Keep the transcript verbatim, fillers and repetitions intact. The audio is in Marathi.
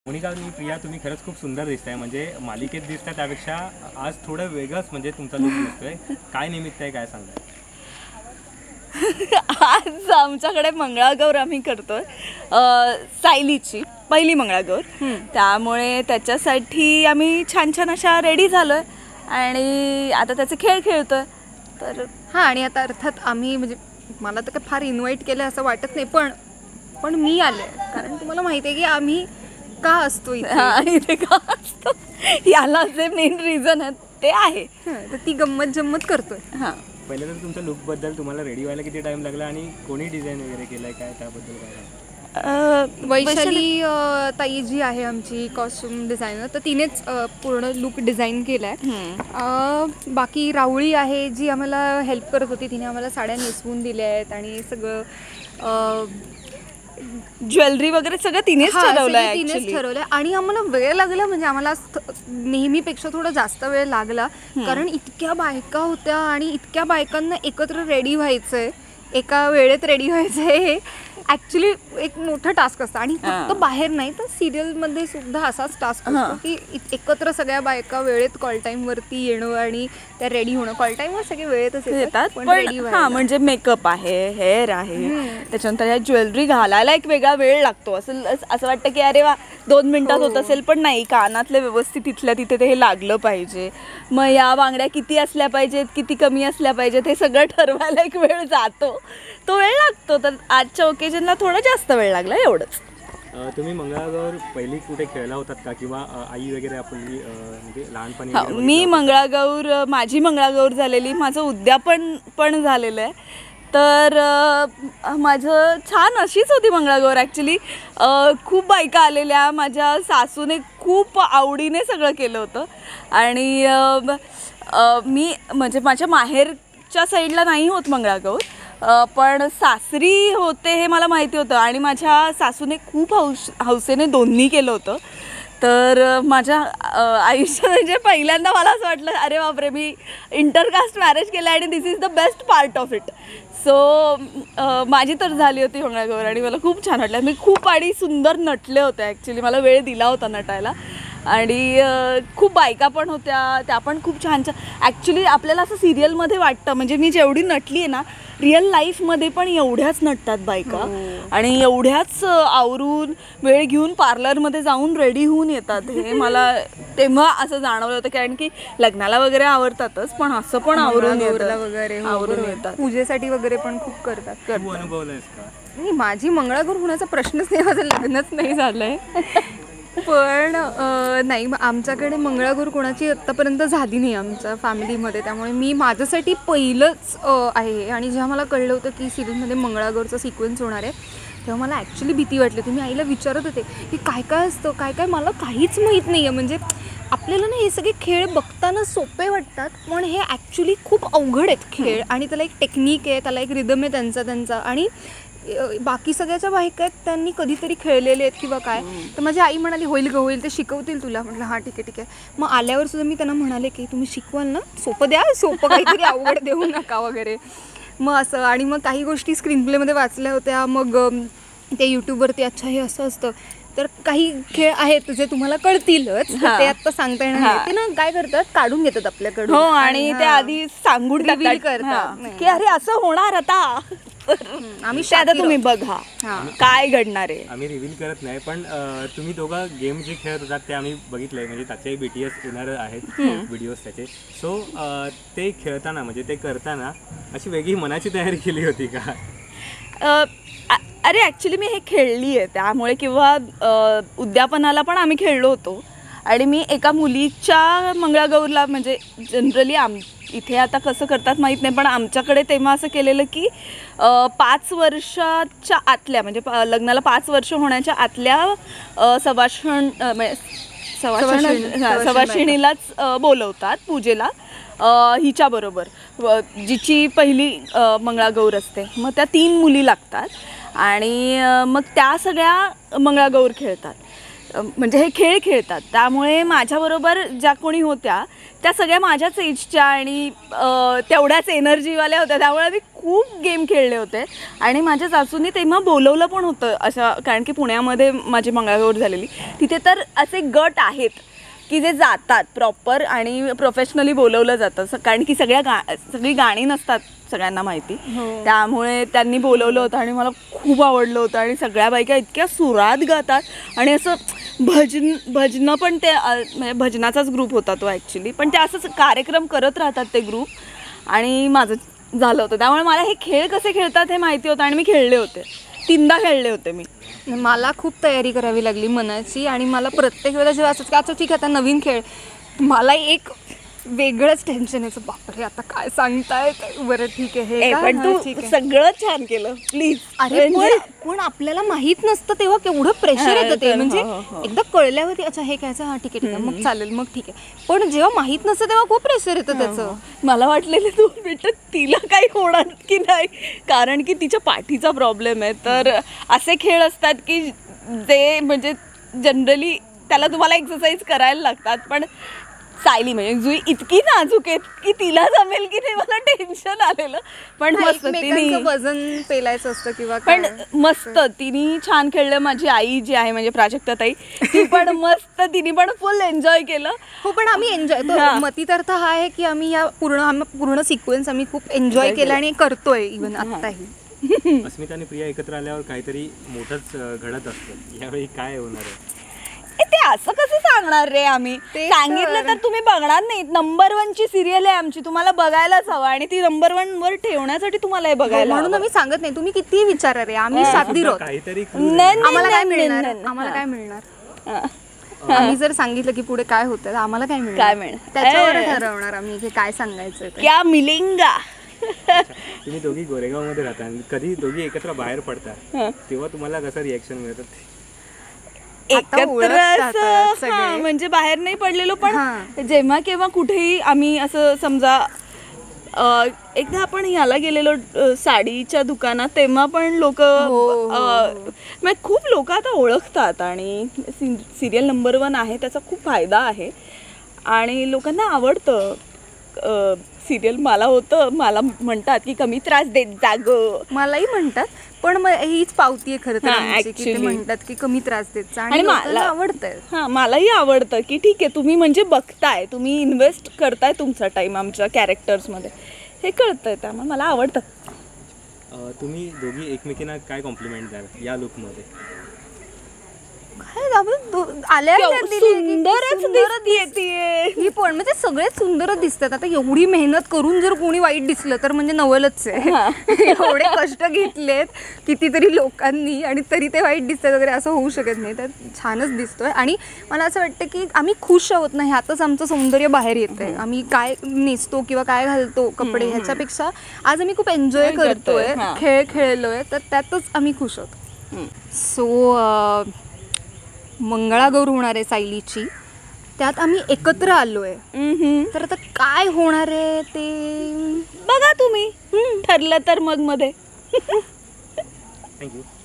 मोनिका आणि प्रिया, तुम्ही खरंच खूप सुंदर दिसताय. म्हणजे मालिकेत दिसताय त्यापेक्षा आज थोडं वेगळंच म्हणजे तुमचा लुक दिसतोय. काय निमित्त आहे, काय सांगताय? आज आमच्याकडे मंगळागौर आम्ही करतोय, सायलीची पहिली मंगळागौर. त्यामुळे त्याच्यासाठी आम्ही छान छान अशा रेडी झालोय आणि आता त्याचे खेळ खेळतोय. तर हां, आणि आता अर्थात आम्ही म्हणजे मला तर काय फार इन्व्हाइट केलं असं वाटत नाही, पण पण मी आले कारण तुम्हाला माहिती आहे की आम्ही का असतो इथे इथे का असतो याला जे मेन रिझन आहे ते आहे. तर ती गंमत जम्मत करतोय. हां, पहिले तर तुमच्या लुकबद्दल तुम्हाला रेडी व्हायला किती टाइम लागला आणि कोणी डिझाईन वगैरे केलाय, काय त्याबद्दल काय? वैशाली ताई जी आहे आमची कॉस्ट्युम डिझायनर, तर तिनेच पूर्ण लुक डिझाईन केला आहे. बाकी राहुळी आहे जी आम्हाला हेल्प करत होती, तिने आम्हाला साड्या नेसवून दिल्या आहेत आणि सगळं ज्वेलरी वगैरे सगळं तिनेच ठरवलंय तिनेच ठरवलंय. आणि आम्हाला वेळ लागला, म्हणजे आम्हाला नेहमीपेक्षा थोडा जास्त वेळ लागला, कारण इतक्या बायका होत्या आणि इतक्या बायकांना एकत्र रेडी व्हायचंय, एका वेळेत रेडी व्हायचंय. हे ॲक्च्युली एक मोठा टास्क असतं आणि फक्त बाहेर नाही तर सिरियलमध्ये सुद्धा असाच टास्क असतो की एकत्र सगळ्या बायका वेळेत कॉल टाईमवरती येणं आणि त्या रेडी होणं. कॉल टाईमवर सगळे वेळेतच येतात, पण हां, म्हणजे मेकअप आहे, हेअर आहे, त्याच्यानंतर ह्या ज्वेलरी घालायला एक वेगळा वेळ लागतो. असं असं वाटतं की अरे वा दोन मिनिटात होत असेल, पण नाही, कानातले व्यवस्थित तिथल्या तिथे ते हे लागलं पाहिजे. मग या बांगड्या किती असल्या पाहिजेत, किती कमी असल्या पाहिजेत, हे सगळं ठरवायला एक वेळ जातो, तो वेळ लागतो. तर आजच्या ओकेजनला थोडा जास्त वेळ लागला, एवढंच. तुम्ही मंगळागौर पहिली कुठे खेळला होतात का, किंवा आई वगैरे आपली म्हणजे लहानपणी? मी मंगळागौर, माझी मंगळागौर झालेली, माझं उद्यापन पण झालेलं आहे. तर माझं छान अशीच होती मंगळागौर. ॲक्च्युली खूप बायका आलेल्या, माझ्या सासूने खूप आवडीने सगळं केलं होतं. आणि मी म्हणजे माझ्या माहेरच्या साईडला नाही होत मंगळागौर, पण सासरी होते हे मला माहिती होतं आणि माझ्या सासूने खूप हौस हौसेने दोन्ही केलं होतं. तर माझ्या आयुष्यात म्हणजे पहिल्यांदा मला असं वाटलं अरे बापरे, मी इंटरकास्ट मॅरेज केलं आणि this is the best part of it. So माझी तर झाली होती मंगळागौर आणि मला खूप छान वाटलं. मी खूप आणि सुंदर नटले होते. ॲक्च्युली मला वेळ दिला होता नटायला आणि खूप बायका पण होत्या, त्या पण खूप छान छान. ॲक्च्युली आपल्याला असं सिरियलमध्ये वाटतं, म्हणजे मी जेवढी नटली आहे ना, रिअल लाईफमध्ये पण एवढ्याच नटतात बायका आणि एवढ्याच आवरून वेळ घेऊन पार्लरमध्ये जाऊन रेडी होऊन येतात. हे मला तेव्हा असं जाणवलं होतं, कारण की लग्नाला वगैरे आवडतातच, पण असं पण आवरून वगैरे आवरून येतात, पूजेसाठी वगैरे पण खूप करतात. अनुभवलंयस का? नाही, माझी मंगळागौर होण्याचा प्रश्नच नाही, माझं लग्नच नाही झालंय. पण नाही, आमच्याकडे मंगळागौर कोणाची आत्तापर्यंत झाली नाही आमच्या फॅमिलीमध्ये, त्यामुळे मी माझ्यासाठी पहिलंच आहे. आणि जेव्हा मला कळलं होतं की सिरियलमध्ये मंगळागौरचा सिक्वेन्स होणार आहे, तेव्हा मला ॲक्च्युली भीती वाटली. तुम्ही आईला विचारत होते की काय काय असतं, काय काय मला काहीच माहीत नाही आहे. म्हणजे आपल्याला ना हे सगळे खेळ बघताना सोपे वाटतात, पण हे ॲक्च्युली खूप अवघड आहेत खेळ आणि त्याला एक टेक्निक आहे, त्याला एक रिदम आहे त्यांचा त्यांचा आणि बाकी सगळ्याच्या बायका आहेत त्यांनी कधीतरी खेळलेले आहेत किंवा काय. तर माझी आई म्हणाली होईल ग होईल, ते शिकवतील तुला. म्हटलं हां ठीक आहे ठीक आहे. मग आल्यावर सुद्धा मी त्यांना म्हणाले की तुम्ही शिकवाल ना, सोपं द्या, सोपं काहीतरी अवघड देऊ नका वगैरे. मग असं, आणि मग काही गोष्टी स्क्रीन प्लेमध्ये वाचल्या होत्या, मग ते यूट्यूबवरती अच्छा हे असं असतं. तर काही खेळ आहेत जे तुम्हाला कळतीलच, ते आता सांगता येणार नाही. ते ना काय करतात, काढून घेतात आपल्याकडून आणि ते आधी सांगून रिव्हील करतात की अरे असं होणार आता, आम्ही आता तुम्ही बघा काय घडणार आहे. आम्ही रिव्हील करत नाही, पण तुम्ही दोघं गेम जे खेळत होतात ते आम्ही बघितलंय, म्हणजे त्याचे बी टी एस येणार आहेत व्हिडिओज त्याचे. सो ते खेळताना म्हणजे ते करताना अशी वेगळी मनाची तयारी केली होती का? अरे ॲक्च्युली मी हे खेळली आहे, त्यामुळे किंवा उद्यापनाला पण आम्ही खेळलो होतो. आणि मी एका मुलीच्या मंगळागौरला, म्हणजे जनरली आम इथे आता कसं करतात माहीत नाही, पण आमच्याकडे तेव्हा असं केलेलं की पाच वर्षाच्या आतल्या, म्हणजे लग्नाला पाच वर्ष होण्याच्या आतल्या सवाषण सवाषण सवाशिणीलाच बोलवतात पूजेला हिच्याबरोबर, जिची पहिली मंगळागौर असते. मग त्या तीन मुली लागतात आणि मग त्या सगळ्या मंगळागौर खेळतात. अ, म्हणजे हे खेळ खेळतात. त्यामुळे माझ्याबरोबर ज्या कोणी होत्या त्या सगळ्या माझ्याच एजच्या आणि अ, तेवढ्याच एनर्जीवाल्या होत्या. त्यामुळे मी खूप गेम खेळले होते आणि माझ्या सासूनी तेव्हा बोलवलं पण होतं अशा, कारण की पुण्यामध्ये माझी मंगळागौर झालेली, तिथे तर असे गट आहेत की जे जातात प्रॉपर आणि प्रोफेशनली बोलवलं जातं. स- कारण की सगळ्या गा सगळी गाणी नसतात सगळ्यांना माहिती, त्यामुळे त्यांनी बोलवलं होतं आणि मला खूप आवडलं होतं. आणि सगळ्या बायका इतक्या सुरात गातात आणि असं भजन भजनं पण ते अ, म्हणजे भजनाचाच ग्रुप होता तो ॲक्च्युली, पण ते असंच कार्यक्रम करत राहतात ते ग्रुप. आणि माझं झालं होतं, त्यामुळे मला हे खेळ कसे खेळतात हे माहिती होतं आणि मी खेळले होते, तीनदा खेळले होते मी. मला खूप तयारी करावी लागली मनाची आणि मला प्रत्येक वेळेला जेव्हा असं की आता ठीक आहे आता नवीन खेळ, मला एक वेगळंच टेन्शन यायचं, बापरे आता काय सांगतायत, बरं ठीक आहे हे ए, का? पण हां, तू ठीक आहे. सगळं छान केलं प्लीज. अरे पण पण आपल्याला माहित नसतं तेव्हा केवढं प्रेशर हा, येतं ते, तर म्हणजे हो, हो. एकदा कळल्यावरती अच्छा हे काय हां ठीक आहे ठीक आहे मग चालेल मग ठीक आहे, पण जेव्हा माहित नसतं तेव्हा खूप प्रेशर येतं त्याचं. मला वाटलेलं तू बेटा तिला काही होणार की नाही, कारण की तिच्या पाठीचा प्रॉब्लेम आहे. तर असे खेळ असतात की जे म्हणजे जनरली त्याला तुम्हाला एक्सरसाइज करायला लागतात. पण सायली म्हणजे जुई इतकी नाजूक आहे की तिला जमेल की नाही मला टेन्शन आलेलं. पण हा, मस्त एकमेकांचं तिने वजन पेलायचं असतं किंवा पण काय. मस्त तिने छान खेळलं. माझी आई जी आहे म्हणजे प्राजक्ता ताई, ती पण मस्त, तिने पण फुल एन्जॉय केलं. हो पण आम्ही एन्जॉय तो हा. मतितार्थ हा आहे की आम्ही या पूर्ण आम्ही पूर्ण सिक्वेन्स आम्ही खूप एन्जॉय Enjoy केला आणि करतोय इव्हन आत्ताही. अस्मिता आणि प्रिया एकत्र आल्यावर काहीतरी मोठंच अं, घडत असतं. यावेळी काय होणार आहे? ए, ते असं कसं सांगणार रे आम्ही? तेच सांगितलं तर. तर तुम्ही बघणार नाही. नंबर वन ची सिरियल आहे आमची, तुम्हाला बघायलाच हवं आणि ती नंबर वन वर ठेवण्यासाठी तुम्हाला हे बघायला म्हणून हवं. आम्ही सांगत नाही, तुम्ही कितीही विचारा रे, आम्ही सातदी सुद्धा रोत. काहीतरी clue नाही, द्या. नाही, आम्हाला काय नाही, मिळणार नाही, नाही. आम्हाला हा. काय मिळणार हा. आम्ही जर सांगितलं की पुढे काय होतं तर आम्हाला काय मिळणार काय मिळणार? त्याच्यावर ए. ठरवणार आम्ही की काय सांगायचं ते. क्या मिलेंगा. तुम्ही दोघी गोरेगावमध्ये राहता आणि कधी दोघी एकत्र बाहेर पडतात हा. तेव्हा तुम्हाला कसं रिॲक्शन मिळतात? आता एकत्र ओळखतात असं सगळे. हा, म्हणजे बाहेर नाही पडलेलो, पण हा. जेव्हा केव्हा कुठेही आम्ही असं समजा अ, एकदा आपण ह्याला गेलेलो अ, साडीच्या दुकानात, तेव्हा पण लोक हो, म्हणजे खूप लोक आता ओळखतात आणि सिरियल नंबर वन आहे त्याचा खूप फायदा आहे आणि लोकांना आवडतं सिरियल. मला होतं, मला म्हणतात की कमी त्रास देत जाग. मलाही म्हणतात, पण मग हीच पावती आहे खरं तर हा, आमची, की ते actually. म्हणतात की कमी त्रास देत जा आणि आणि मला- लोकांना आवडतंय. हां, मलाही आवडतं की ठीक आहे तुम्ही म्हणजे बघताय, तुम्ही इन्व्हेस्ट करताय तुमचा टाईम आमच्या कॅरेक्टर्समध्ये, हे कळतंय, त्यामुळे मला आवडतं. अं, तुम्ही दोघी एकमेकींना काय कॉम्प्लिमेंट द्याल या लुकमध्ये? काय आपण दो- आल्या आल्या दिली आहे की सुंदरच सुंदरच दिसतीये ती. ही पण म्हणजे सगळेच सुंदरच दिसतात. आता एवढी मेहनत करून जर कोणी वाईट दिसलं तर म्हणजे नवलच आहे. एवढे कष्ट घेतलेत कितीतरी लोकांनी आणि तरी ते वाईट दिसतात वगैरे असं होऊ शकत नाही. तर छानच दिसतोय आणि मला असं वाटतं की आम्ही खुश आहोत ना, ह्यातच आमचं सौंदर्य बाहेर येतंय. आम्ही काय नेसतो किंवा काय घालतो कपडे ह्याच्यापेक्षा आज आम्ही खूप एन्जॉय करतोय, करतोय, हां. खेळ खेळलोय, तर त्यातच आम्ही खुश आहोत. सो मंगळागौर होणार आहे सायलीची, त्यात आम्ही एकत्र आलोय. हम्म. तर आता काय होणार आहे ते बघा तुम्ही, ठरलं तर मग मध्ये. थँक्यू.